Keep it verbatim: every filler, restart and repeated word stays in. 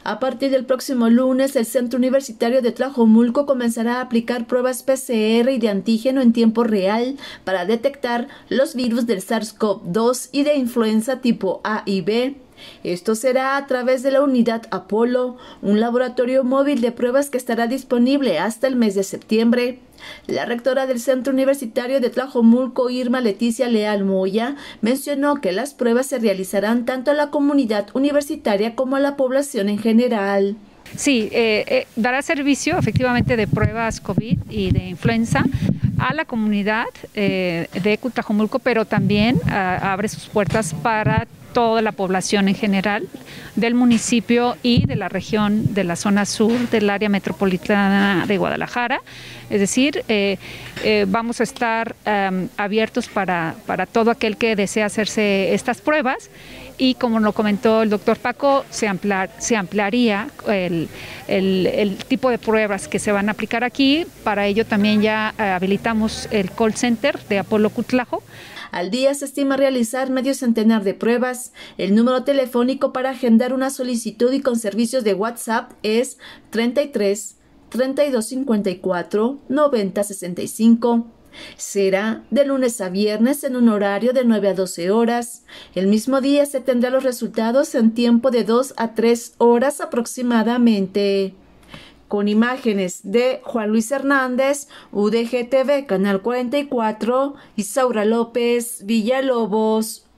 A partir del próximo lunes, el Centro Universitario de Tlajomulco comenzará a aplicar pruebas P C R y de antígeno en tiempo real para detectar los virus del SARS-CoV dos y de influenza tipo A y B. Esto será a través de la unidad Apolo, un laboratorio móvil de pruebas que estará disponible hasta el mes de septiembre. La rectora del Centro Universitario de Tlajomulco, Irma Leticia Leal Moya, mencionó que las pruebas se realizarán tanto a la comunidad universitaria como a la población en general. Sí, eh, eh, dará servicio efectivamente de pruebas COVID y de influenza a la comunidad eh, de Tlajomulco, pero también uh, abre sus puertas para toda la población en general del municipio y de la región de la zona sur del área metropolitana de Guadalajara. Es decir, eh, eh, vamos a estar um, abiertos para, para todo aquel que desea hacerse estas pruebas y, como lo comentó el doctor Paco, se, ampliar, se ampliaría el, el, el tipo de pruebas que se van a aplicar aquí. Para ello también ya eh, habilitamos el call center de Apolo Cutlajo. Al día se estima realizar medio centenar de pruebas. El número telefónico para agendar una solicitud y con servicios de WhatsApp es treinta y tres, treinta y dos cincuenta y cuatro, noventa sesenta y cinco. Será de lunes a viernes en un horario de nueve a doce horas. El mismo día se tendrán los resultados en tiempo de dos a tres horas aproximadamente. Con imágenes de Juan Luis Hernández, U D G T V, Canal cuarenta y cuatro, Isaura López, Villalobos.